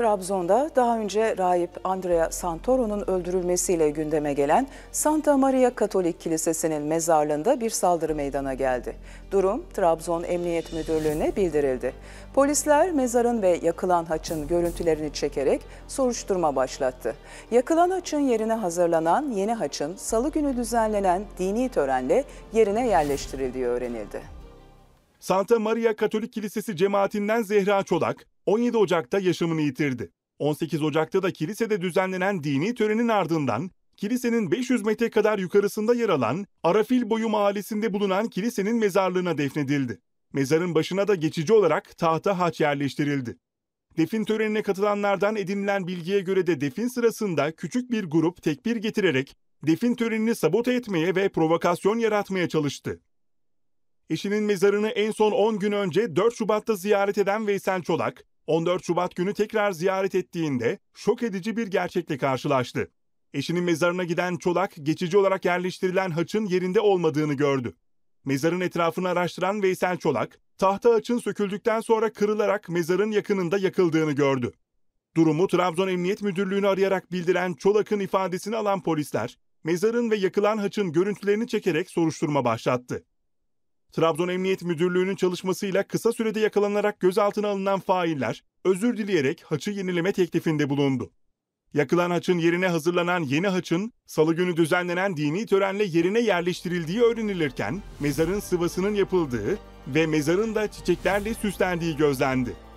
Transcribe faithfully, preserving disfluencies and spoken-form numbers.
Trabzon'da daha önce rahip Andrea Santoro'nun öldürülmesiyle gündeme gelen Santa Maria Katolik Kilisesi'nin mezarlığında bir saldırı meydana geldi. Durum Trabzon Emniyet Müdürlüğü'ne bildirildi. Polisler mezarın ve yakılan haçın görüntülerini çekerek soruşturma başlattı. Yakılan haçın yerine hazırlanan yeni haçın Salı günü düzenlenen dini törenle yerine yerleştirildiği öğrenildi. Santa Maria Katolik Kilisesi cemaatinden Zehra Çolak, on yedi Ocak'ta yaşamını yitirdi. on sekiz Ocak'ta da kilisede düzenlenen dini törenin ardından kilisenin beş yüz metre kadar yukarısında yer alan Arafilboyu mahallesinde bulunan kilisenin mezarlığına defnedildi. Mezarın başına da geçici olarak tahta haç yerleştirildi. Defin törenine katılanlardan edinilen bilgiye göre de defin sırasında küçük bir grup tekbir getirerek defin törenini sabote etmeye ve provokasyon yaratmaya çalıştı. Eşinin mezarını en son on gün önce dört Şubat'ta ziyaret eden Veysel Çolak, on dört Şubat günü tekrar ziyaret ettiğinde şok edici bir gerçekle karşılaştı. Eşinin mezarına giden Çolak, geçici olarak yerleştirilen haçın yerinde olmadığını gördü. Mezarın etrafını araştıran Veysel Çolak, tahta haçın söküldükten sonra kırılarak mezarın yakınında yakıldığını gördü. Durumu Trabzon Emniyet Müdürlüğü'nü arayarak bildiren Çolak'ın ifadesini alan polisler, mezarın ve yakılan haçın görüntülerini çekerek soruşturma başlattı. Trabzon Emniyet Müdürlüğü'nün çalışmasıyla kısa sürede yakalanarak gözaltına alınan failler özür dileyerek haçı yenileme teklifinde bulundu. Yakılan haçın yerine hazırlanan yeni haçın Salı günü düzenlenen dini törenle yerine yerleştirildiği öğrenilirken mezarın sıvasının yapıldığı ve mezarın da çiçeklerle süslendiği gözlendi.